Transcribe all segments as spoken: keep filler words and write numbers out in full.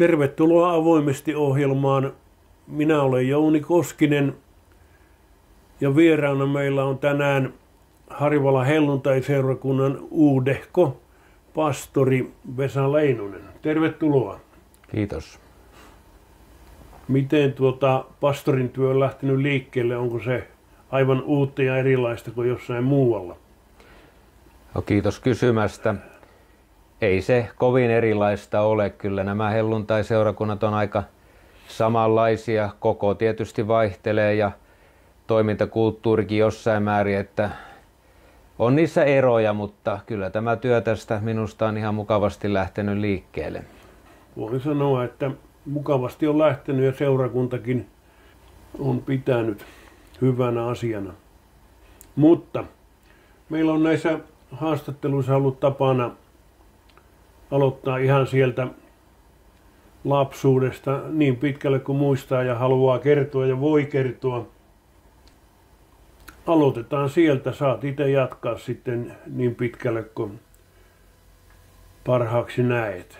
Tervetuloa Avoimesti ohjelmaan. Minä olen Jouni Koskinen ja vieraana meillä on tänään Harjavallan helluntaiseurakunnan uudehko pastori Vesa Leinonen. Tervetuloa. Kiitos. Miten tuota pastorin työ on lähtenyt liikkeelle? Onko se aivan uutta ja erilaista kuin jossain muualla? No, kiitos kysymästä. Ei se kovin erilaista ole. Kyllä nämä helluntaiseurakunnat on aika samanlaisia. Koko tietysti vaihtelee ja toimintakulttuurikin jossain määrin, että on niissä eroja, mutta kyllä tämä työ tästä minusta on ihan mukavasti lähtenyt liikkeelle. Voin sanoa, että mukavasti on lähtenyt ja seurakuntakin on pitänyt hyvänä asiana. Mutta meillä on näissä haastatteluissa ollut tapana aloittaa ihan sieltä lapsuudesta niin pitkälle kuin muistaa ja haluaa kertoa ja voi kertoa. Aloitetaan sieltä. Saat itse jatkaa sitten niin pitkälle kuin parhaaksi näet.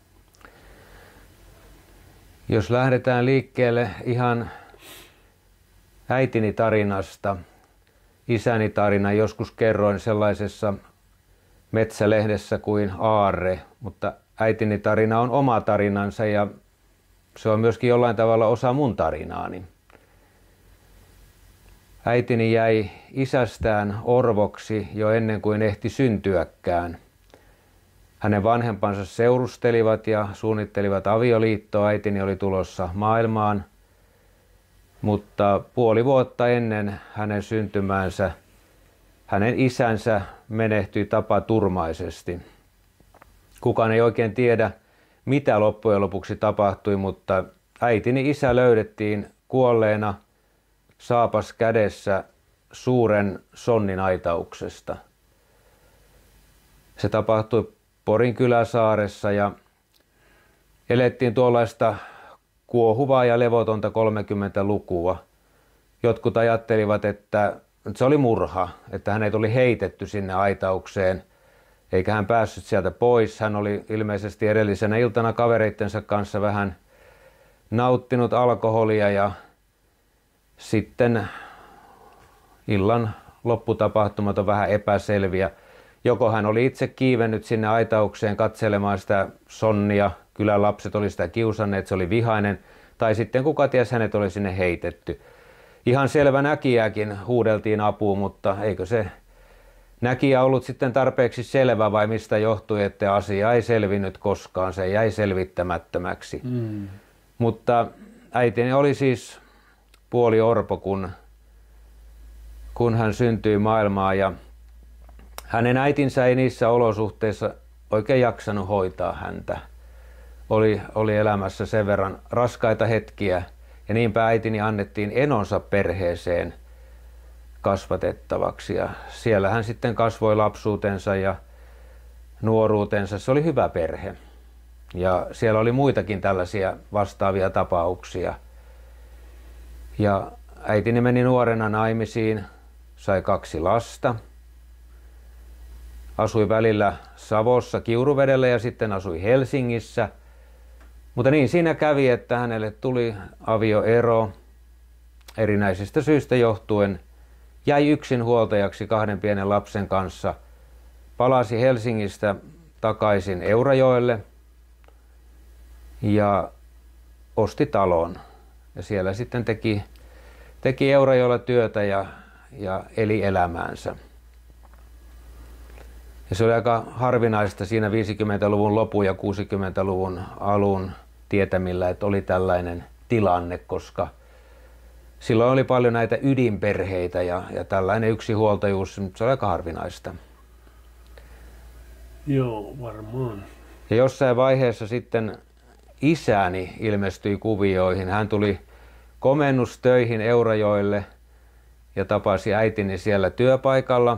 Jos lähdetään liikkeelle ihan äitini tarinasta, isäni tarina joskus kerroin sellaisessa metsälehdessä kuin Aarre, mutta äitini tarina on oma tarinansa ja se on myöskin jollain tavalla osa mun tarinaani. Äitini jäi isästään orvoksi jo ennen kuin ehti syntyäkään. Hänen vanhempansa seurustelivat ja suunnittelivat avioliittoa. Äitini oli tulossa maailmaan, mutta puoli vuotta ennen hänen syntymäänsä hänen isänsä menehtyi tapaturmaisesti. Kukaan ei oikein tiedä, mitä loppujen lopuksi tapahtui, mutta äitini isä löydettiin kuolleena saapas kädessä suuren sonnin aitauksesta. Se tapahtui Porin kyläsaaressa ja elettiin tuollaista kuohuvaa ja levotonta kolmekymmentälukua. Jotkut ajattelivat, että se oli murha, että hänet oli heitetty sinne aitaukseen, eikä hän päässyt sieltä pois. Hän oli ilmeisesti edellisenä iltana kavereittensa kanssa vähän nauttinut alkoholia ja sitten illan lopputapahtumat on vähän epäselviä. Joko hän oli itse kiivennyt sinne aitaukseen katselemaan sitä sonnia, kylän lapset oli sitä kiusanneet, se oli vihainen, tai sitten kuka ties hänet oli sinne heitetty. Ihan selvä näkijäkin huudeltiin apuun, mutta eikö se näkijä ollut sitten tarpeeksi selvä vai mistä johtui, että asia ei selvinnyt koskaan, se jäi selvittämättömäksi. Mm. Mutta äitini oli siis puoli orpo, kun, kun hän syntyi maailmaan ja hänen äitinsä ei niissä olosuhteissa oikein jaksanut hoitaa häntä. Oli, oli elämässä sen verran raskaita hetkiä ja niinpä äitini annettiin enonsa perheeseen kasvatettavaksi. Ja siellä hän sitten kasvoi lapsuutensa ja nuoruutensa. Se oli hyvä perhe. Ja siellä oli muitakin tällaisia vastaavia tapauksia. Ja äitini meni nuorena naimisiin, sai kaksi lasta. Asui välillä Savossa Kiuruvedellä ja sitten asui Helsingissä. Mutta niin siinä kävi, että hänelle tuli avioero erinäisistä syistä johtuen. Jäi yksin huoltajaksi kahden pienen lapsen kanssa. Palasi Helsingistä takaisin Eurajoelle ja osti talon. Ja siellä sitten teki, teki Eurajoella työtä ja, ja eli elämäänsä. Ja se oli aika harvinaista siinä viisikymmentäluvun lopun ja kuusikymmentäluvun alun tietämillä, että oli tällainen tilanne, koska silloin oli paljon näitä ydinperheitä ja, ja tällainen yksinhuoltajuus, se oli aika harvinaista. Joo, varmaan. Ja jossain vaiheessa sitten isäni ilmestyi kuvioihin. Hän tuli komennustöihin Eurajoelle ja tapasi äitini siellä työpaikalla.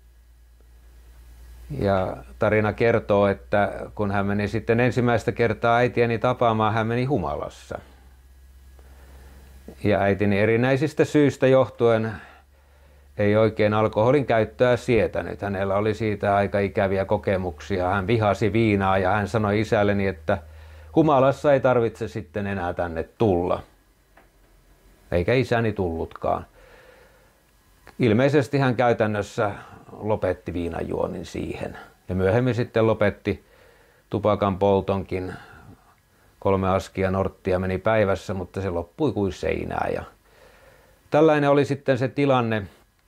Ja tarina kertoo, että kun hän meni sitten ensimmäistä kertaa äitiäni tapaamaan, hän meni humalassa. Ja äitini erinäisistä syistä johtuen ei oikein alkoholin käyttöä sietänyt. Hänellä oli siitä aika ikäviä kokemuksia. Hän vihasi viinaa ja hän sanoi isälleni, että humalassa ei tarvitse sitten enää tänne tulla. Eikä isäni tullutkaan. Ilmeisesti hän käytännössä lopetti viinanjuonnin siihen. Ja myöhemmin sitten lopetti tupakan poltonkin. Kolme askia norttia meni päivässä, mutta se loppui kuin seinää. Ja tällainen oli sitten se tilanne.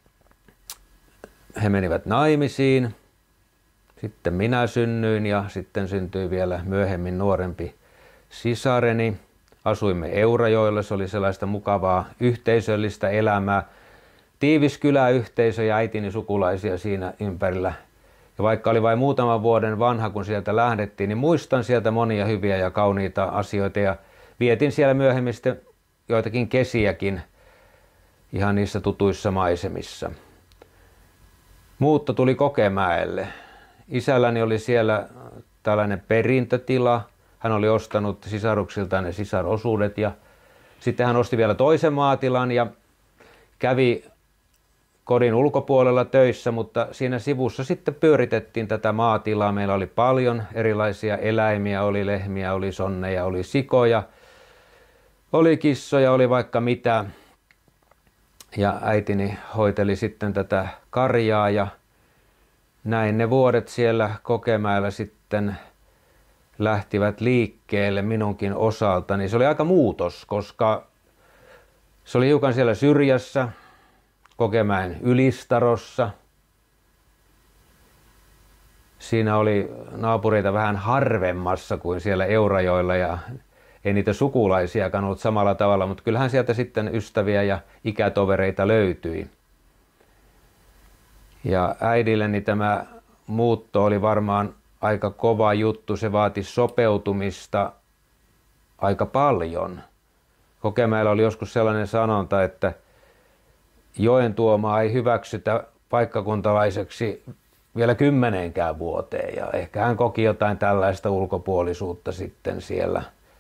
He menivät naimisiin. Sitten minä synnyin ja sitten syntyi vielä myöhemmin nuorempi sisareni. Asuimme Eurajoella, se oli sellaista mukavaa yhteisöllistä elämää. Tiivis kyläyhteisö ja äitini sukulaisia siinä ympärillä. Ja vaikka oli vain muutaman vuoden vanha, kun sieltä lähdettiin, niin muistan sieltä monia hyviä ja kauniita asioita. Ja vietin siellä myöhemmin sitten joitakin kesiäkin ihan niissä tutuissa maisemissa. Muutto tuli Kokemäelle. Isälläni oli siellä tällainen perintötila. Hän oli ostanut sisaruksiltaan ne sisarosuudet ja sitten hän osti vielä toisen maatilan ja kävi kodin ulkopuolella töissä, mutta siinä sivussa sitten pyöritettiin tätä maatilaa. Meillä oli paljon erilaisia eläimiä, oli lehmiä, oli sonneja, oli sikoja, oli kissoja, oli vaikka mitä. Ja äitini hoiteli sitten tätä karjaa ja näin ne vuodet siellä Kokemäellä sitten lähtivät liikkeelle minunkin osaltani. Se oli aika muutos, koska se oli hiukan siellä syrjässä, Kokemäen Ylistarossa. Siinä oli naapureita vähän harvemmassa kuin siellä Eurajoilla ja ei niitä sukulaisiakaan ollut samalla tavalla, mutta kyllähän sieltä sitten ystäviä ja ikätovereita löytyi. Ja äidilleni tämä muutto oli varmaan aika kova juttu, se vaati sopeutumista aika paljon. Kokemäellä oli joskus sellainen sanonta, että joen tuomaa ei hyväksytä paikkakuntalaiseksi vielä kymmeneenkään vuoteen. Ja ehkä hän koki jotain tällaista ulkopuolisuutta sitten siellä,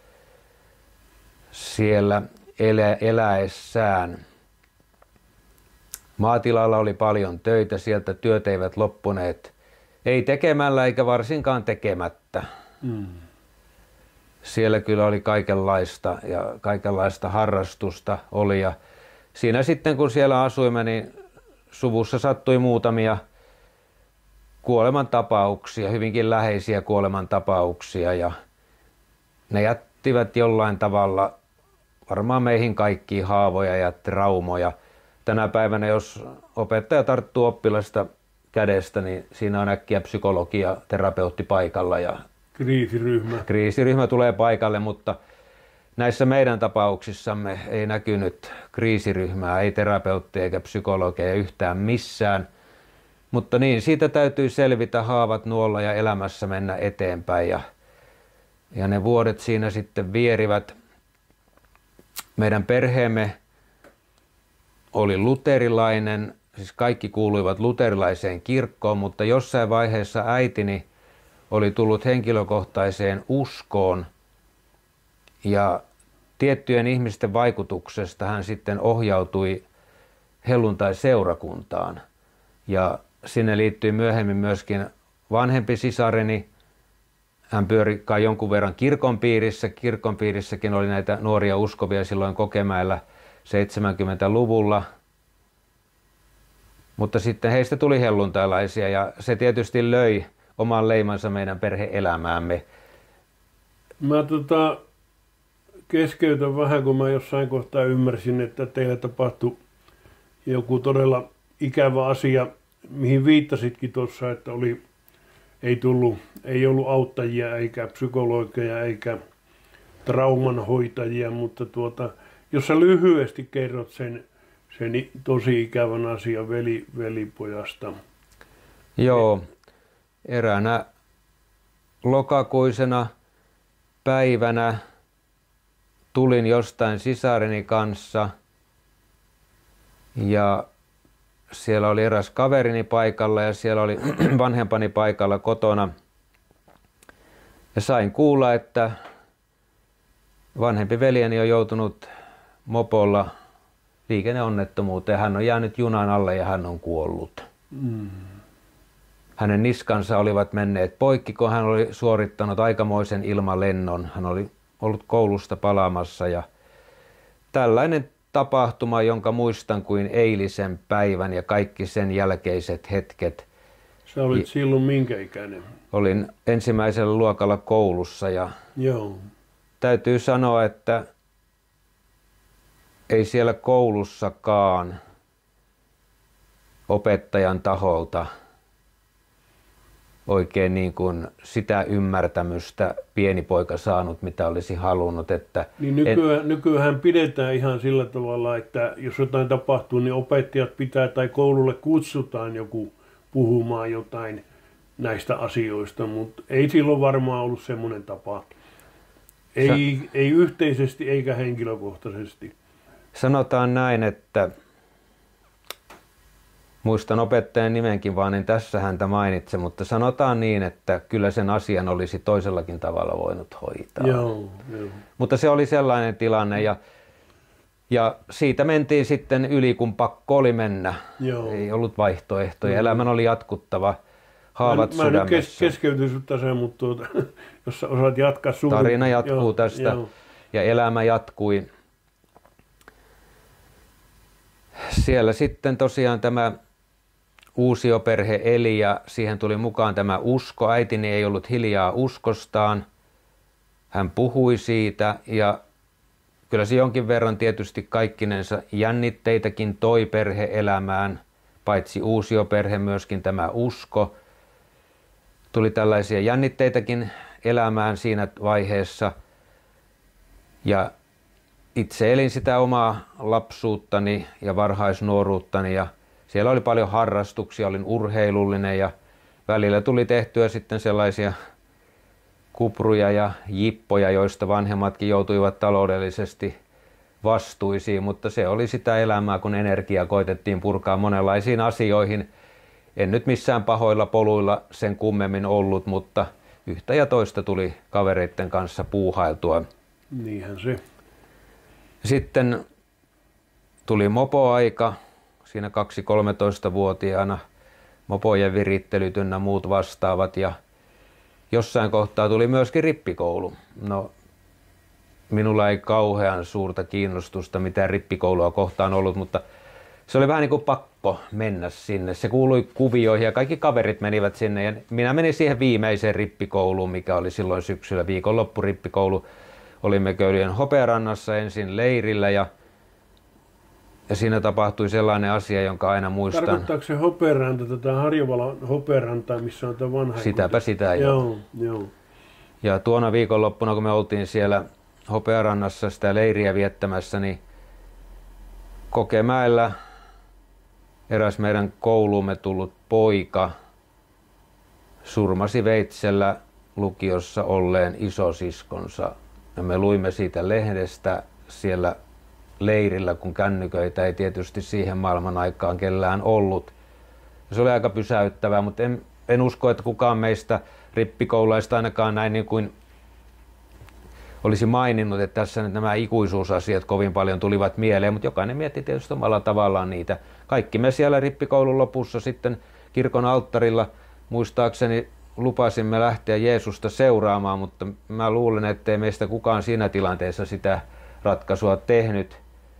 siellä elä, eläessään. Maatilalla oli paljon töitä, sieltä työt eivät loppuneet. Ei tekemällä eikä varsinkaan tekemättä. Mm. Siellä kyllä oli kaikenlaista ja kaikenlaista harrastusta oli. Ja siinä sitten kun siellä asuimme, niin suvussa sattui muutamia kuolemantapauksia, hyvinkin läheisiä kuolemantapauksia. Ja ne jättivät jollain tavalla varmaan meihin kaikkiin haavoja ja traumoja. Tänä päivänä, jos opettaja tarttuu oppilasta kädestä, niin siinä on äkkiä psykologi ja terapeutti paikalla ja kriisiryhmä. Kriisiryhmä tulee paikalle, mutta näissä meidän tapauksissamme ei näkynyt kriisiryhmää, ei terapeuttia eikä psykologia yhtään missään. Mutta niin, siitä täytyy selvitä, haavat nuolla ja elämässä mennä eteenpäin. Ja, ja ne vuodet siinä sitten vierivät. Meidän perheemme oli luterilainen, siis kaikki kuuluivat luterilaiseen kirkkoon, mutta jossain vaiheessa äitini oli tullut henkilökohtaiseen uskoon ja tiettyjen ihmisten vaikutuksesta hän sitten ohjautui helluntai-seurakuntaan. Ja sinne liittyi myöhemmin myöskin vanhempi sisareni. Hän pyöri kai jonkun verran kirkon piirissä. Kirkon piirissäkin oli näitä nuoria uskovia silloin Kokemäellä seitsemänkymmentäluvulla. Mutta sitten heistä tuli helluntailaisia ja se tietysti löi oman leimansa meidän perhe-elämäämme. Mä tota, keskeytän vähän, kun mä jossain kohtaa ymmärsin, että teillä tapahtui joku todella ikävä asia, mihin viittasitkin tuossa, että oli, ei, tullut, ei ollut auttajia eikä psykologeja eikä traumanhoitajia, mutta tuota, jos sä lyhyesti kerrot sen, sen tosi ikävän asian veli, velipojasta. Joo, eräänä lokakuisena päivänä tulin jostain sisareni kanssa ja siellä oli eräs kaverini paikalla ja siellä oli vanhempani paikalla kotona. Ja sain kuulla, että vanhempi veljeni on joutunut mopolla liikenneonnettomuuteen. Hän on jäänyt junan alle ja hän on kuollut. Mm. hänen niskansa olivat menneet poikki, kun hän oli suorittanut aikamoisen ilmalennon. Hän oli ollut koulusta palaamassa ja tällainen tapahtuma, jonka muistan kuin eilisen päivän ja kaikki sen jälkeiset hetket. Sä olit silloin minkä ikäinen? Olin ensimmäisellä luokalla koulussa ja Joo. täytyy sanoa, että ei siellä koulussakaan opettajan taholta oikein niin kuin sitä ymmärtämystä pieni poika saanut, mitä olisi halunnut. Että niin nykyään, en... nykyään pidetään ihan sillä tavalla, että jos jotain tapahtuu, niin opettajat pitää tai koululle kutsutaan joku puhumaan jotain näistä asioista, mutta ei silloin varmaan ollut semmoinen tapa. Ei, Sa- ei yhteisesti eikä henkilökohtaisesti. Sanotaan näin, että muistan opettajan nimenkin, vaan en tässä häntä mainitse, mutta sanotaan niin, että kyllä sen asian olisi toisellakin tavalla voinut hoitaa. Joo, joo. Mutta se oli sellainen tilanne ja, ja siitä mentiin sitten yli, kun pakko oli mennä. Joo. Ei ollut vaihtoehtoja. Elämän oli jatkuttava. Haavat mä, mä sydämessä. Mä nyt kes- keskeytyn sut tässä, mutta tuota, jos sä osaat jatkaa sun... Tarina jatkuu joo, tästä joo. Ja elämä jatkui. Siellä sitten tosiaan tämä uusioperhe eli ja siihen tuli mukaan tämä usko. Äitini ei ollut hiljaa uskostaan. Hän puhui siitä ja kyllä se jonkin verran tietysti kaikkinensa jännitteitäkin toi perhe-elämään. Paitsi uusioperhe, myöskin tämä usko. Tuli tällaisia jännitteitäkin elämään siinä vaiheessa. Ja itse elin sitä omaa lapsuuttani ja varhaisnuoruuttani ja siellä oli paljon harrastuksia, olin urheilullinen ja välillä tuli tehtyä sitten sellaisia kupruja ja jippoja, joista vanhemmatkin joutuivat taloudellisesti vastuisiin, mutta se oli sitä elämää, kun energiaa koitettiin purkaa monenlaisiin asioihin. En nyt missään pahoilla poluilla sen kummemmin ollut, mutta yhtä ja toista tuli kavereiden kanssa puuhailtua. Niinhän se. Sitten tuli mopoaika, siinä kaksi-kolmetoistavuotiaana mopojen virittelyt ynnä muut vastaavat ja jossain kohtaa tuli myöskin rippikoulu. No, minulla ei kauhean suurta kiinnostusta mitään rippikoulua kohtaan ollut, mutta se oli vähän niin kuin pakko mennä sinne. Se kuului kuvioihin ja kaikki kaverit menivät sinne ja minä menin siihen viimeiseen rippikouluun, mikä oli silloin syksyllä viikonloppurippikoulu. Olimme Köyliön Hopearannassa ensin leirillä ja, ja siinä tapahtui sellainen asia, jonka aina muistan. Tarkoittaako se Hopearanta, tätä Harjavallan Hopearantaa, missä on tämä vanha? Sitäpä sitä jo. Joo, joo. Ja tuona viikonloppuna, kun me oltiin siellä Hopearannassa sitä leiriä viettämässä, niin Kokemäellä eräs meidän kouluumme tullut poika surmasi veitsellä lukiossa olleen isosiskonsa. Ja me luimme siitä lehdestä siellä leirillä, kun kännyköitä ei tietysti siihen maailman aikaan kellään ollut. Ja se oli aika pysäyttävää, mutta en, en usko, että kukaan meistä rippikoulaista ainakaan näin niin kuin olisi maininnut, että tässä nyt nämä ikuisuusasiat kovin paljon tulivat mieleen, mutta jokainen mietti tietysti omalla tavallaan niitä. Kaikki me siellä rippikoulun lopussa sitten kirkon alttarilla muistaakseni lupasimme lähteä Jeesusta seuraamaan, mutta mä luulen, ettei meistä kukaan siinä tilanteessa sitä ratkaisua tehnyt.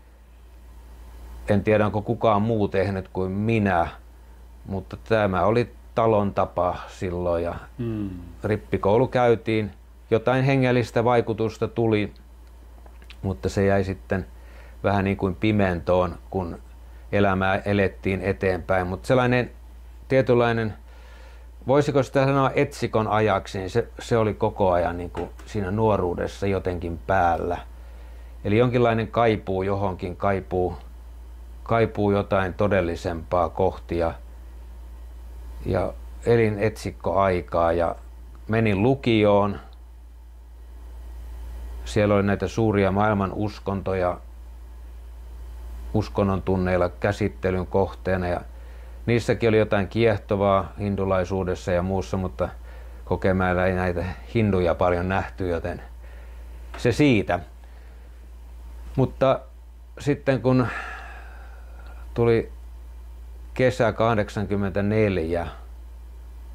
En tiedä, onko kukaan muu tehnyt kuin minä, mutta tämä oli talon tapa silloin ja mm. rippikoulu käytiin. Jotain hengellistä vaikutusta tuli, mutta se jäi sitten vähän niin kuin pimentoon, kun elämää elettiin eteenpäin. Mutta sellainen tietynlainen, voisiko sitä sanoa etsikon ajaksi, niin se, se oli koko ajan niin kuin siinä nuoruudessa jotenkin päällä. Eli jonkinlainen kaipuu johonkin, kaipuu, kaipuu jotain todellisempaa kohti ja, ja elin etsikkoaikaa ja menin lukioon. Siellä oli näitä suuria maailman uskontoja uskonnon tunneilla käsittelyn kohteena ja niissäkin oli jotain kiehtovaa hindulaisuudessa ja muussa, mutta Kokemäellä ei näitä hinduja paljon nähty, joten se siitä. Mutta sitten kun tuli kesä kahdeksankymmentäneljä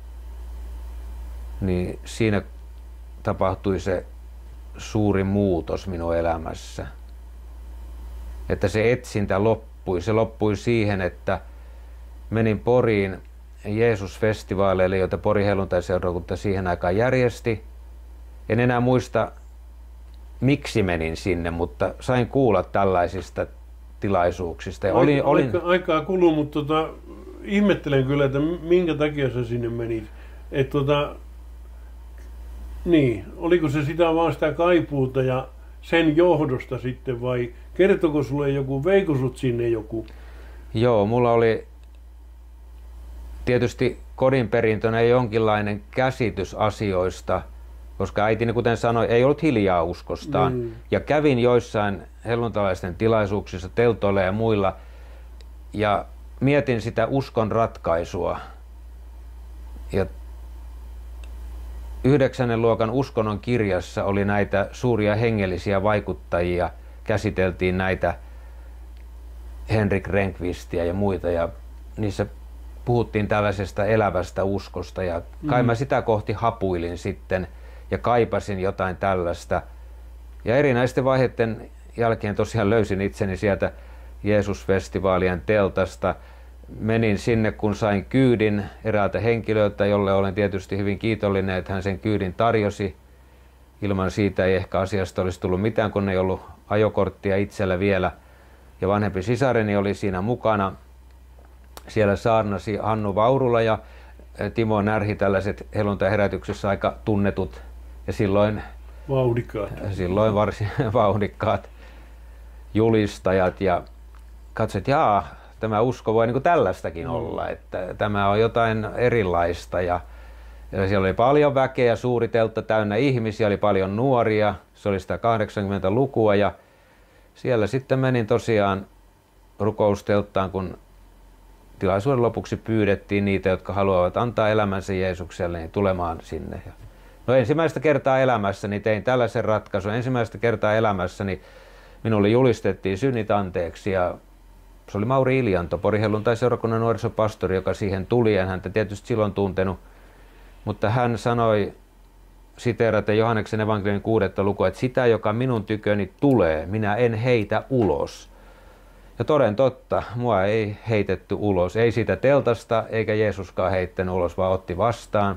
niin siinä tapahtui se suuri muutos minun elämässä. Että se etsintä loppui. Se loppui siihen, että menin Poriin Jeesus-festivaaleille, joita Porin helluntaiseurakunta siihen aikaan järjesti. En enää muista, miksi menin sinne, mutta sain kuulla tällaisista tilaisuuksista. Ja olin, Aika, olin... Aikaa kuluu, mutta tota, ihmettelen kyllä, että minkä takia sä sinne menit. Et tota, niin, oliko se sitä vaan sitä kaipuuta ja sen johdosta sitten vai kertoko sulle joku, veikö sut sinne joku? Joo, mulla oli tietysti kodinperintönä jonkinlainen käsitys asioista, koska äitini, kuten sanoi, ei ollut hiljaa uskostaan. Mm. Ja kävin joissain helluntalaisten tilaisuuksissa, teltoilla ja muilla, ja mietin sitä uskon ratkaisua. Ja yhdeksännen luokan uskonnon kirjassa oli näitä suuria hengellisiä vaikuttajia, käsiteltiin näitä Henrik Rehnqvistia ja muita, ja niissä puhuttiin tällaisesta elävästä uskosta, ja kai mä sitä kohti hapuilin sitten ja kaipasin jotain tällaista. Ja erinäisten vaiheiden jälkeen tosiaan löysin itseni sieltä Jeesus-festivaalien teltasta. Menin sinne, kun sain kyydin eräältä henkilöltä, jolle olen tietysti hyvin kiitollinen, että hän sen kyydin tarjosi. Ilman siitä ei ehkä asiasta olisi tullut mitään, kun ei ollut ajokorttia itsellä vielä. Ja vanhempi sisareni oli siinä mukana. Siellä saarnasi Hannu Vaurula ja Timo Närhi, tällaiset helluntaiherätyksessä aika tunnetut ja silloin vauhdikkaat, silloin varsin vauhdikkaat julistajat. Ja katsoin, että jaa, tämä usko voi niin kuin tällaistakin mm. olla, että tämä on jotain erilaista. Ja, ja siellä oli paljon väkeä, suuri teltta täynnä ihmisiä, oli paljon nuoria, se oli sitä kahdeksankymmentälukua, ja siellä sitten menin tosiaan rukoustelttaan, kun tilaisuuden lopuksi pyydettiin niitä, jotka haluavat antaa elämänsä Jeesukselle, niin tulemaan sinne. No ensimmäistä kertaa elämässäni tein tällaisen ratkaisun. Ensimmäistä kertaa elämässäni minulle julistettiin synnit anteeksi, ja se oli Mauri Iljanto, Porin helluntai-seurakunnan nuorisopastori, joka siihen tuli. En häntä tietysti silloin tuntenut, mutta hän sanoi siteeraten Johanneksen evankeliumin kuudetta lukua, että sitä, joka minun tyköni tulee, minä en heitä ulos. Ja toden totta, mua ei heitetty ulos, ei siitä teltasta, eikä Jeesuskaan heittänyt ulos, vaan otti vastaan.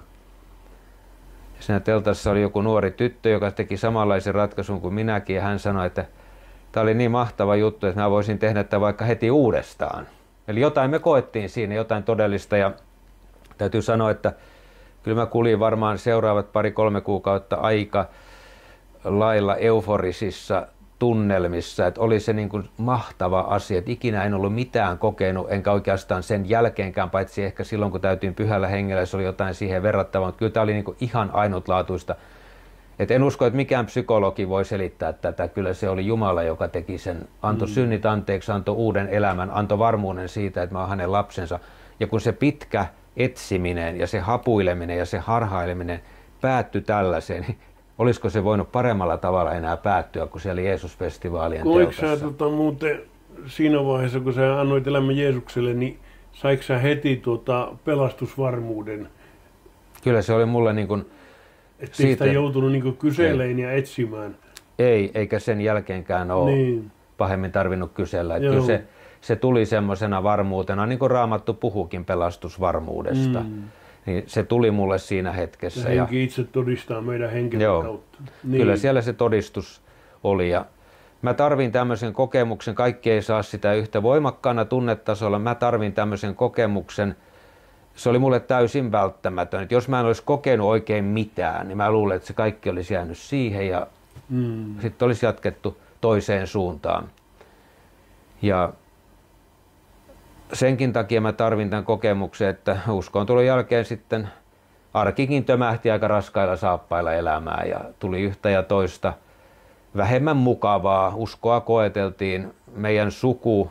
Ja siinä teltassa oli joku nuori tyttö, joka teki samanlaisen ratkaisun kuin minäkin, ja hän sanoi, että tämä oli niin mahtava juttu, että mä voisin tehdä tätä vaikka heti uudestaan. Eli jotain me koettiin siinä, jotain todellista, ja täytyy sanoa, että kyllä mä kuljin varmaan seuraavat pari-kolme kuukautta aika lailla euforisissa tunnelmissa, että oli se niin kuin mahtava asia, että ikinä en ollut mitään kokenut, enkä oikeastaan sen jälkeenkään, paitsi ehkä silloin, kun täytyin pyhällä hengellä, se oli jotain siihen verrattavaa, mutta kyllä tämä oli niin kuin ihan ainutlaatuista. Et en usko, että mikään psykologi voi selittää tätä, kyllä se oli Jumala, joka teki sen, antoi mm. synnit anteeksi, antoi uuden elämän, antoi varmuuden siitä, että mä oon hänen lapsensa. Ja kun se pitkä etsiminen ja se hapuileminen ja se harhaileminen päättyi tällaiseen, niin olisiko se voinut paremmalla tavalla enää päättyä kuin siellä Jeesus-festivaalien teltassa? Oliko sä tota, muuten siinä vaiheessa, kun sä annoit elämän Jeesukselle, niin saiko sä heti tuota pelastusvarmuuden? Kyllä se oli mulle niin kuin... Että siitä ei joutunut niin kuin kyseleen ja etsimään? Ei, eikä sen jälkeenkään ole niin pahemmin tarvinnut kysellä. Että kyllä se, se tuli semmoisena varmuutena, niin kuin Raamattu puhuukin pelastusvarmuudesta. Mm. Niin se tuli mulle siinä hetkessä. Ja henki itse todistaa meidän henkilön joo, kautta. Niin. Kyllä siellä se todistus oli. Ja mä tarvin tämmöisen kokemuksen, kaikki ei saa sitä yhtä voimakkaana tunnetasolla, mä tarvin tämmöisen kokemuksen. Se oli mulle täysin välttämätön. Että jos mä en olisi kokenut oikein mitään, niin mä luulen, että se kaikki olisi jäänyt siihen ja mm. sitten olisi jatkettu toiseen suuntaan. Ja senkin takia mä tarvin tämän kokemuksen, että uskontulon jälkeen sitten arkikin tömähti aika raskailla saappailla elämää ja tuli yhtä ja toista vähemmän mukavaa. Uskoa koeteltiin. Meidän suku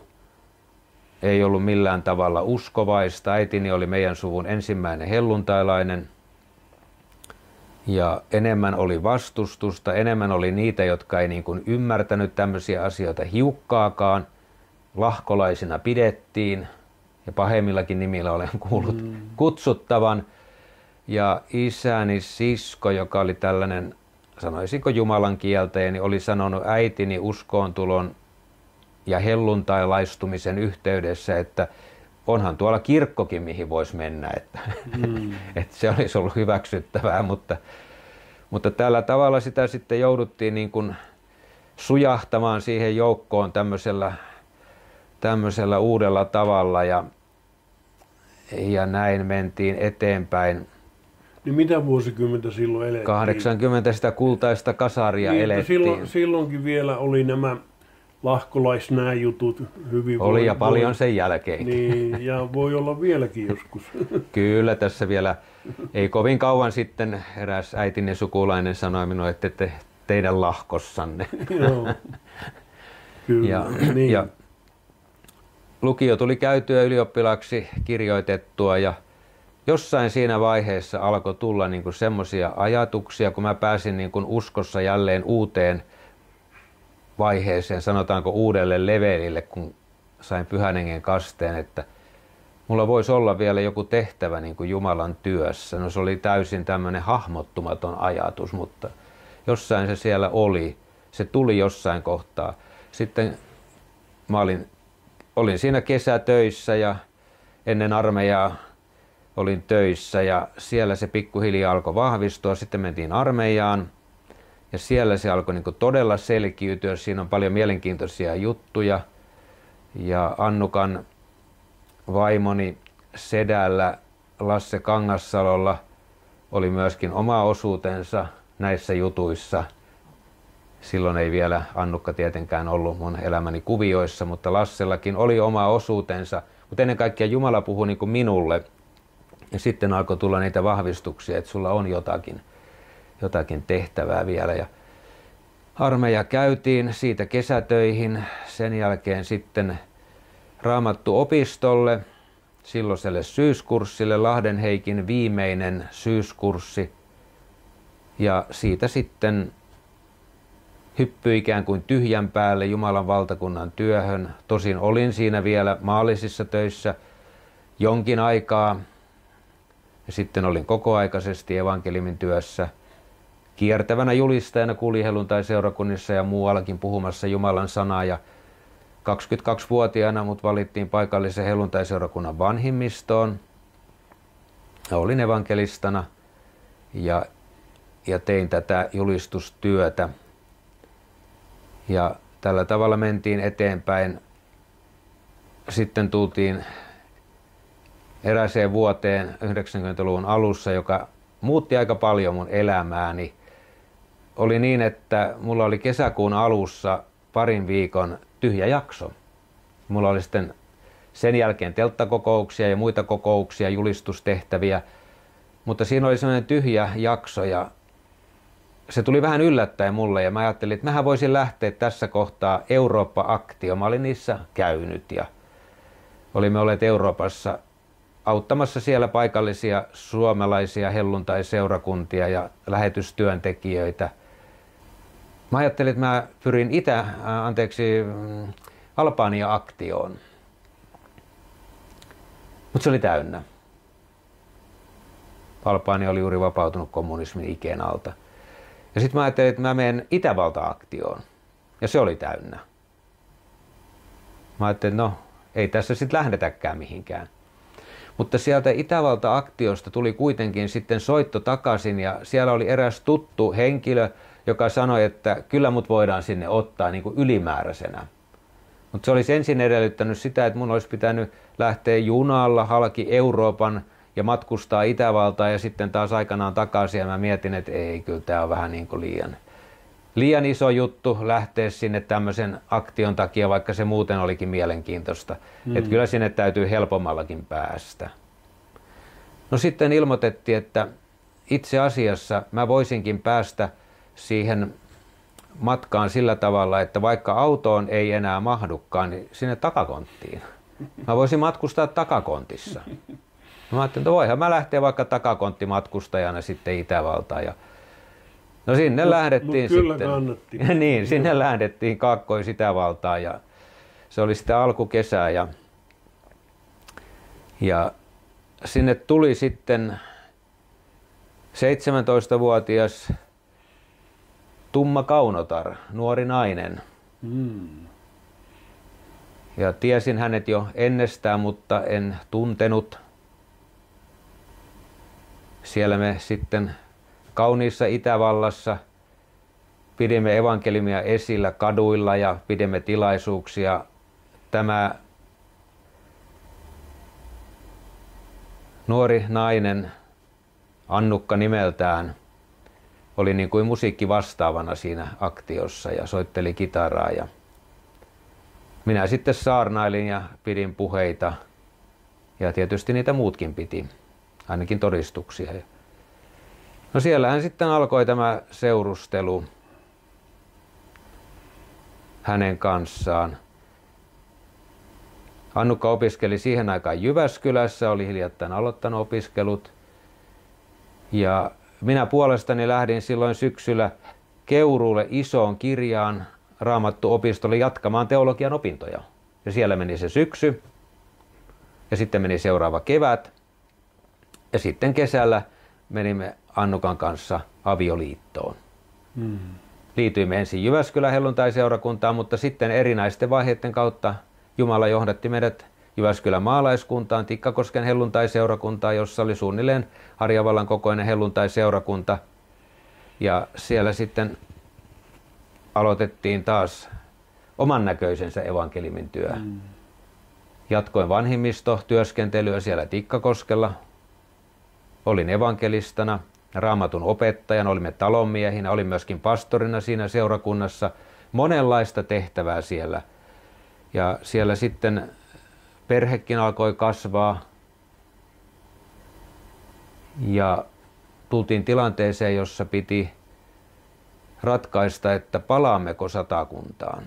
ei ollut millään tavalla uskovaista. Äitini oli meidän suvun ensimmäinen helluntailainen. Ja enemmän oli vastustusta, enemmän oli niitä, jotka ei niin kuin ymmärtänyt tämmöisiä asioita hiukkaakaan. Lahkolaisina pidettiin ja pahemmillakin nimillä olen kuullut mm. kutsuttavan. Ja isäni sisko, joka oli tällainen, sanoisinko jumalan kieltäjä, niin oli sanonut äitini uskoontulon ja helluntailaistumisen yhteydessä, että onhan tuolla kirkkokin, mihin voisi mennä, että, mm. että se olisi ollut hyväksyttävää, mutta, mutta tällä tavalla sitä sitten jouduttiin niin kuin sujahtamaan siihen joukkoon tämmöisellä, tämmöisellä uudella tavalla ja, ja näin mentiin eteenpäin. Niin mitä vuosikymmentä silloin elettiin? kahdeksankymmentä sitä kultaista kasaria niin, elettiin. Silloin, silloinkin vielä oli nämä lahkolais nämä jutut hyvin. Oli voi, ja paljon voi, sen jälkeen. Niin, ja voi olla vieläkin joskus. Kyllä tässä vielä ei kovin kauan sitten eräs äitini sukulainen sanoi minulle, että te, teidän lahkossanne. Joo, kyllä. Ja, niin. ja lukio tuli käytyä ylioppilaaksi kirjoitettua ja jossain siinä vaiheessa alkoi tulla niin kuin semmoisia ajatuksia, kun mä pääsin niin kuin uskossa jälleen uuteen vaiheeseen, sanotaanko uudelle levelille, kun sain Pyhän Hengen kasteen, että mulla voisi olla vielä joku tehtävä niin kuin Jumalan työssä. No se oli täysin tämmöinen hahmottumaton ajatus, mutta jossain se siellä oli. Se tuli jossain kohtaa. Sitten mä olin, olin siinä kesätöissä ja ennen armeijaa olin töissä ja siellä se pikkuhiljaa alkoi vahvistua. Sitten mentiin armeijaan ja siellä se alkoi niin kuin todella selkiytyä. Siinä on paljon mielenkiintoisia juttuja. Ja Annukan vaimoni sedällä Lasse Kangassalolla oli myöskin oma osuutensa näissä jutuissa. Silloin ei vielä Annukka tietenkään ollut mun elämäni kuvioissa, mutta Lassellakin oli oma osuutensa. Mutta ennen kaikkea Jumala puhui niin kuin minulle. Ja sitten alkoi tulla niitä vahvistuksia, että sulla on jotakin, jotakin tehtävää vielä. Ja armeija käytiin siitä kesätöihin, sen jälkeen sitten Raamattuopistolle, silloiselle syyskurssille, Lahden Heikin viimeinen syyskurssi. Ja siitä sitten hyppyi ikään kuin tyhjän päälle Jumalan valtakunnan työhön. Tosin olin siinä vielä maallisissa töissä jonkin aikaa. Ja sitten olin kokoaikaisesti evankeliumin työssä kiertävänä julistajana kuljehelluntai-seurakunnissa ja muuallakin puhumassa Jumalan sanaa. Ja kaksikymmentäkaksivuotiaana mut valittiin paikallisen helluntai-seurakunnan vanhimmistoon. Ja olin evankelistana ja, ja tein tätä julistustyötä. Ja tällä tavalla mentiin eteenpäin. Sitten tultiin erääseen vuoteen yhdeksänkymmentäluvun alussa, joka muutti aika paljon mun elämääni. Oli niin, että mulla oli kesäkuun alussa parin viikon tyhjä jakso. Mulla oli sitten sen jälkeen telttakokouksia ja muita kokouksia, julistustehtäviä, mutta siinä oli sellainen tyhjä jakso ja se tuli vähän yllättäen mulle ja mä ajattelin, että mähän voisin lähteä tässä kohtaa Eurooppa-aktio. Mä olin niissä käynyt ja olimme olleet Euroopassa auttamassa siellä paikallisia suomalaisia helluntai-seurakuntia ja lähetystyöntekijöitä. Mä ajattelin, että mä pyrin itä, äh, anteeksi, Albania-aktioon. Mutta se oli täynnä. Albania oli juuri vapautunut kommunismin ikeen alta. Ja sitten mä ajattelin, että mä menen Itävalta-aktioon. Ja se oli täynnä. Mä ajattelin, että no, ei tässä sitten lähdetäkään mihinkään. Mutta sieltä Itävalta-aktiosta tuli kuitenkin sitten soitto takaisin ja siellä oli eräs tuttu henkilö, joka sanoi, että kyllä mut voidaan sinne ottaa niin kuin ylimääräisenä. Mutta se olisi ensin edellyttänyt sitä, että mun olisi pitänyt lähteä junalla halki Euroopan ja matkustaa Itävaltaan ja sitten taas aikanaan takaisin. Ja mä mietin, että ei, kyllä tää on vähän niin kuin liian, liian iso juttu lähteä sinne tämmöisen aktion takia, vaikka se muuten olikin mielenkiintoista. Mm. Että kyllä sinne täytyy helpommallakin päästä. No sitten ilmoitettiin, että itse asiassa mä voisinkin päästä siihen matkaan sillä tavalla, että vaikka autoon ei enää mahdukaan, niin sinne takakonttiin. Mä voisin matkustaa takakontissa. Mä ajattelin, että voihan mä lähteä vaikka takakonttimatkustajana sitten Itävaltaan. Ja no sinne mut, lähdettiin mut kyllä sitten. Kannatti. Niin, sinne lähdettiin Kaakkois-Itävaltaan ja se oli sitten alkukesää ja, ja sinne tuli sitten seitsemäntoistavuotias tumma kaunotar, nuori nainen. Mm. Ja tiesin hänet jo ennestään, mutta en tuntenut. Siellä me sitten kauniissa Itävallassa pidimme evankeliumia esillä kaduilla ja pidimme tilaisuuksia. Tämä nuori nainen, Annukka nimeltään, oli niin kuin musiikki vastaavana siinä aktiossa ja soitteli kitaraa. Ja minä sitten saarnailin ja pidin puheita ja tietysti niitä muutkin piti, ainakin todistuksia. No siellähän sitten alkoi tämä seurustelu hänen kanssaan. Annukka opiskeli siihen aikaan Jyväskylässä, oli hiljattain aloittanut opiskelut. Ja minä puolestani lähdin silloin syksyllä Keuruulle isoon kirjaan Raamattuopistolle jatkamaan teologian opintoja. Ja siellä meni se syksy ja sitten meni seuraava kevät. Ja sitten kesällä menimme Annukan kanssa avioliittoon. Mm. Liityimme ensin Jyväskylän helluntaiseurakuntaan, mutta sitten erinäisten vaiheiden kautta Jumala johdatti meidät Jyväskylän maalaiskuntaan, Tikkakosken helluntaiseurakuntaan, jossa oli suunnilleen Harjavallan kokoinen helluntaiseurakunta. Ja siellä sitten aloitettiin taas oman näköisensä evankeliumin työ. Mm. Jatkoin vanhimmistotyöskentelyä siellä Tikkakoskella. Olin evankelistana, Raamatun opettajana, olimme talonmiehinä, olin myöskin pastorina siinä seurakunnassa. Monenlaista tehtävää siellä. Ja siellä sitten perhekin alkoi kasvaa. Ja tultiin tilanteeseen, jossa piti ratkaista, että palaammeko Satakuntaan.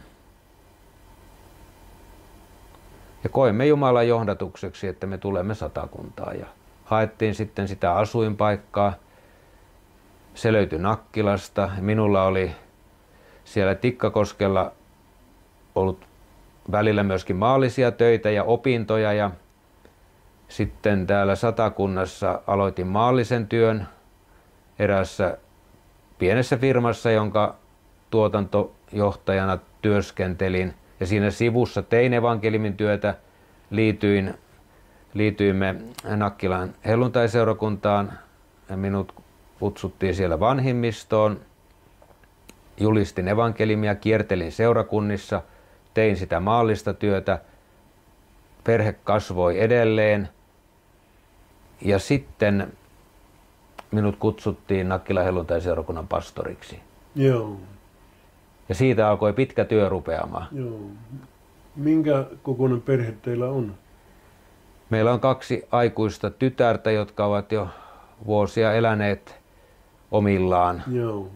Ja koimme Jumalan johdatukseksi, että me tulemme Satakuntaan. Ja haettiin sitten sitä asuinpaikkaa. Se löytyi Nakkilasta. Minulla oli siellä Tikkakoskella ollut välillä myöskin maallisia töitä ja opintoja. Ja sitten täällä Satakunnassa aloitin maallisen työn eräässä pienessä firmassa, jonka tuotantojohtajana työskentelin. Ja siinä sivussa tein evankeliumin työtä, liityin, liityimme Nakkilan helluntaiseurakuntaan. Minut kutsuttiin siellä vanhimmistoon. Julistin evankeliumia, kiertelin seurakunnissa, tein sitä maallista työtä. Perhe kasvoi edelleen. Ja sitten minut kutsuttiin Nakkilan helluntaiseurakunnan pastoriksi. Joo. Ja siitä alkoi pitkä työrupeama. Joo. Minkä kokoinen perhe teillä on? Meillä on kaksi aikuista tytärtä, jotka ovat jo vuosia eläneet omillaan. Joo.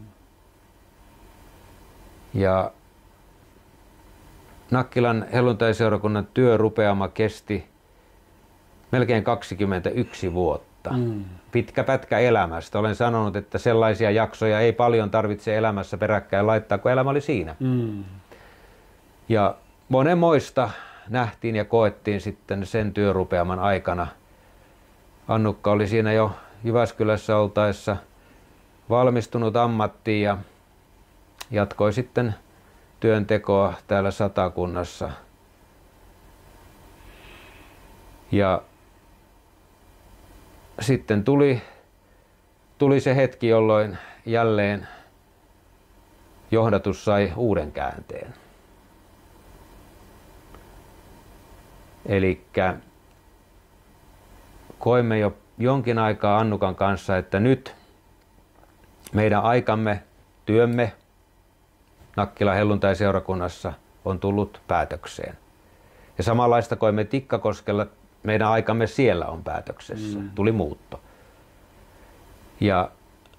Ja Nakkilan helluntaiseurakunnan työrupeama kesti melkein kaksikymmentäyksi vuotta. Mm. Pitkä pätkä elämästä. Olen sanonut, että sellaisia jaksoja ei paljon tarvitse elämässä peräkkäin laittaa, kun elämä oli siinä. Mm. Ja monenmoista nähtiin ja koettiin sitten sen työrupeaman aikana. Annukka oli siinä jo Jyväskylässä oltaessa valmistunut ammattiin ja jatkoi sitten työntekoa täällä Satakunnassa. Ja sitten tuli, tuli se hetki, jolloin jälleen johdatus sai uuden käänteen. Elikkä koimme jo jonkin aikaa Annukan kanssa, että nyt meidän aikamme, työmme Nakkilan helluntaiseurakunnassa on tullut päätökseen. Ja samanlaista koimme Tikkakoskella, meidän aikamme siellä on päätöksessä. Mm. Tuli muutto. Ja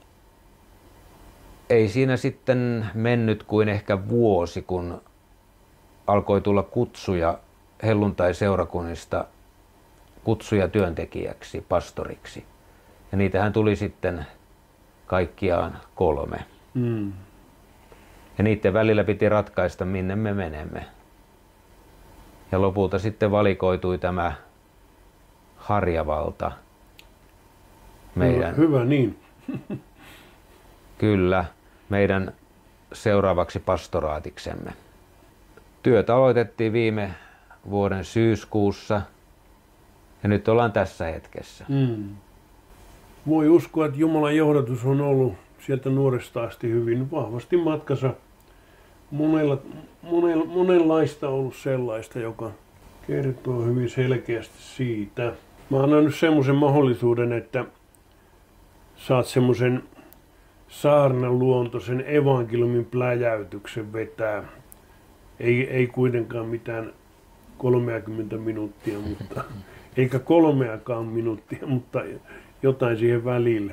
ei siinä sitten mennyt kuin ehkä vuosi, kun alkoi tulla kutsuja helluntaiseurakunnista, kutsuja työntekijäksi, pastoriksi. Ja niitähän tuli sitten kaikkiaan kolme. Mm. Ja niiden välillä piti ratkaista, minne me menemme. Ja lopulta sitten valikoitui tämä Harjavalta meidän, Hyvä, hyvä niin. Kyllä, meidän seuraavaksi pastoraatiksemme. Työt aloitettiin viime vuoden syyskuussa ja nyt ollaan tässä hetkessä. Mm. Voi uskoa, että Jumalan johdatus on ollut sieltä nuoresta asti hyvin vahvasti matkassa. Monella, monella, monenlaista on ollut sellaista, joka kertoo hyvin selkeästi siitä. Mä annan nyt semmoisen mahdollisuuden, että saat semmoisen saarnan luontoisen evankeliumin pläjäytyksen vetää. Ei, ei kuitenkaan mitään kolmekymmentä minuuttia, mutta, eikä kolmeakaan minuuttia, mutta jotain siihen välille.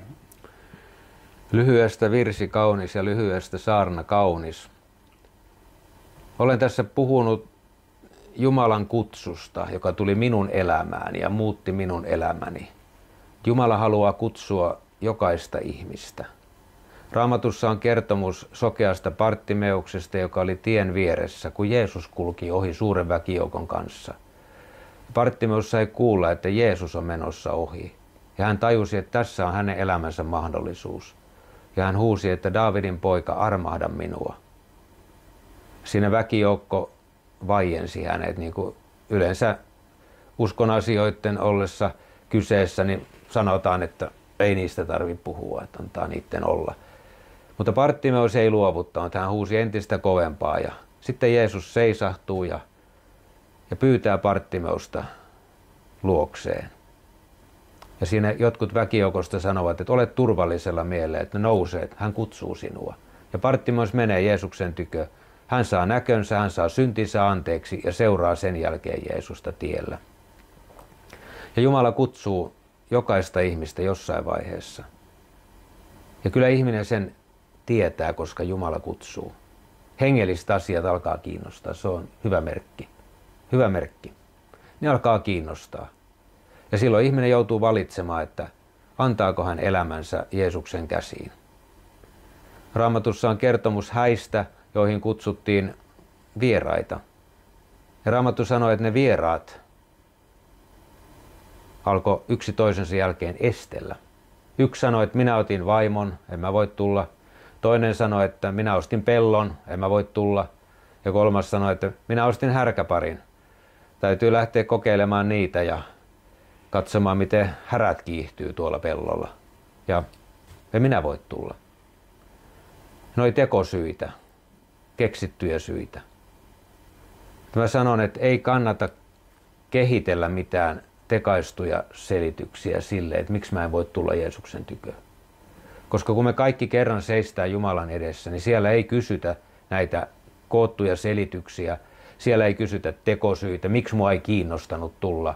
Lyhyestä virsi kaunis ja lyhyestä saarna kaunis. Olen tässä puhunut Jumalan kutsusta, joka tuli minun elämääni ja muutti minun elämäni. Jumala haluaa kutsua jokaista ihmistä. Raamatussa on kertomus sokeasta Barttimeuksesta, joka oli tien vieressä, kun Jeesus kulki ohi suuren väkijoukon kanssa. Barttimeus sai kuulla, että Jeesus on menossa ohi. Ja hän tajusi, että tässä on hänen elämänsä mahdollisuus. Ja hän huusi, että Daavidin poika, armahda minua. Siinä väkijoukko vaiensi hänet, niin kuin yleensä uskon asioiden ollessa kyseessä, niin sanotaan, että ei niistä tarvitse puhua, että antaa niiden olla. Mutta Barttimeus ei luovuttanut, hän huusi entistä kovempaa ja sitten Jeesus seisahtuu ja, ja pyytää Barttimeusta luokseen. Ja siinä jotkut väkijoukosta sanovat, että olet turvallisella mielellä, että nouseet, hän kutsuu sinua. Ja Barttimeus menee Jeesuksen tykö. Hän saa näkönsä, hän saa syntinsä anteeksi ja seuraa sen jälkeen Jeesusta tiellä. Ja Jumala kutsuu jokaista ihmistä jossain vaiheessa. Ja kyllä ihminen sen tietää, koska Jumala kutsuu. Hengelliset asiat alkaa kiinnostaa, se on hyvä merkki. Hyvä merkki. Ne alkaa kiinnostaa. Ja silloin ihminen joutuu valitsemaan, että antaako hän elämänsä Jeesuksen käsiin. Raamatussa on kertomus häistä, joihin kutsuttiin vieraita. Ja Raamattu sanoi, että ne vieraat alkoi yksi toisensa jälkeen estellä. Yksi sanoi, että minä otin vaimon, en mä voi tulla. Toinen sanoi, että minä ostin pellon, en mä voi tulla. Ja kolmas sanoi, että minä ostin härkäparin. Täytyy lähteä kokeilemaan niitä ja katsomaan, miten härät kiihtyy tuolla pellolla. Ja en minä voi tulla. Ne oli tekosyitä, keksittyjä syitä. Mä sanon, että ei kannata kehitellä mitään tekaistuja selityksiä sille, että miksi mä en voi tulla Jeesuksen tykö. Koska kun me kaikki kerran seistään Jumalan edessä, niin siellä ei kysytä näitä koottuja selityksiä, siellä ei kysytä tekosyitä, miksi mua ei kiinnostanut tulla,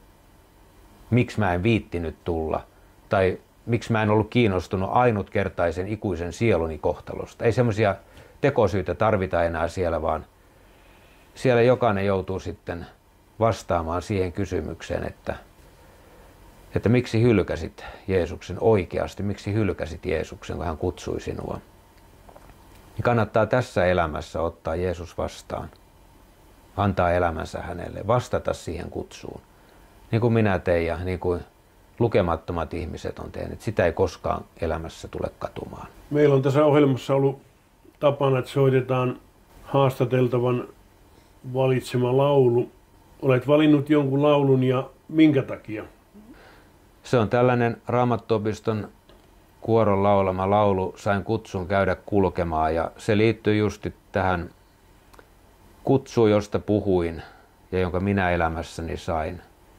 miksi mä en viittinyt tulla, tai miksi mä en ollut kiinnostunut ainutkertaisen ikuisen sieluni kohtalosta. Ei semmoisia tekosyitä tarvita enää siellä, vaan siellä jokainen joutuu sitten vastaamaan siihen kysymykseen, että, että miksi hylkäsit Jeesuksen oikeasti, miksi hylkäsit Jeesuksen, kun hän kutsui sinua. Niin kannattaa tässä elämässä ottaa Jeesus vastaan, antaa elämänsä hänelle, vastata siihen kutsuun. Niin kuin minä tein ja niin kuin lukemattomat ihmiset on tehnyt. Sitä ei koskaan elämässä tule katumaan. Meillä on tässä ohjelmassa ollut tapana, että soitetaan haastateltavan valitsema laulu. Olet valinnut jonkun laulun ja minkä takia? Se on tällainen Raamattuopiston kuoron laulama laulu, Sain kutsun käydä kulkemaan, ja se liittyy just tähän kutsuun, josta puhuin ja jonka minä elämässäni sain.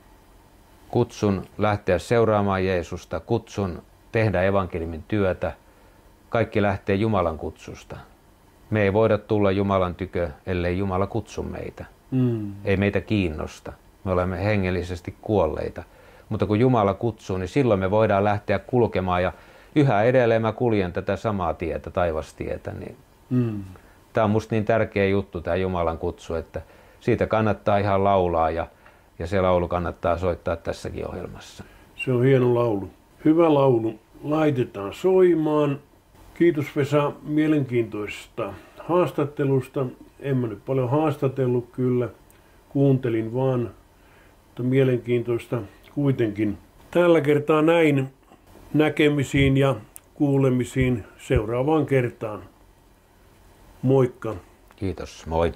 Kutsun lähteä seuraamaan Jeesusta, kutsun tehdä evankeliumin työtä. Kaikki lähtee Jumalan kutsusta. Me ei voida tulla Jumalan tykö, ellei Jumala kutsu meitä. Mm. Ei meitä kiinnosta. Me olemme hengellisesti kuolleita. Mutta kun Jumala kutsuu, niin silloin me voidaan lähteä kulkemaan. Ja yhä edelleen mä kuljen tätä samaa tietä, taivastietä. Niin mm. Tämä on musta niin tärkeä juttu, tämä Jumalan kutsu, että siitä kannattaa ihan laulaa. Ja, ja se laulu kannattaa soittaa tässäkin ohjelmassa. Se on hieno laulu. Hyvä laulu. Laitetaan soimaan. Kiitos Vesa mielenkiintoisesta haastattelusta. En mä nyt paljon haastatellut kyllä. Kuuntelin vaan, mutta mielenkiintoista kuitenkin. Tällä kertaa näin näkemisiin ja kuulemisiin seuraavaan kertaan. Moikka! Kiitos, moi!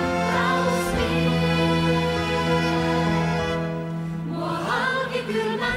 Kylmä